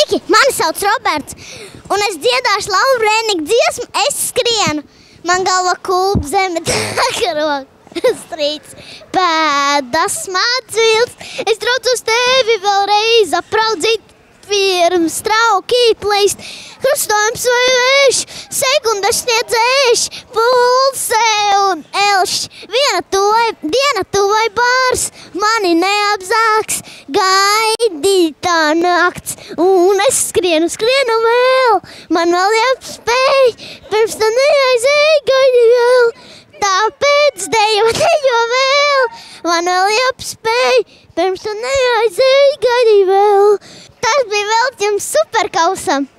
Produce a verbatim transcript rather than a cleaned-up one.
Sveiki, mani sauc Roberts, un es dziedāšu Lauru Rēniku dziesmu Es skrienu. Man galva kūp zeme takarok, strīds, pēdas mācīls. Es traucos tevi vēlreiz apraudzīt, pirms trauki plīst. Krustojums vai vējš, sekundes sniedzēš, pulsē un elš. Viena tuvai, diena tuvai bārs, mani neapzāks, gaidītā nakts. Un es skrienu, skrienu vēl, man vēl jāspēj, pirms tam neaizēj, gaidi vēl. Tāpēc dejo, dejo vēl, man vēl jāspēj, pirms tam neaizēj, gaidi vēl. Tas bija veltījums Superkausam.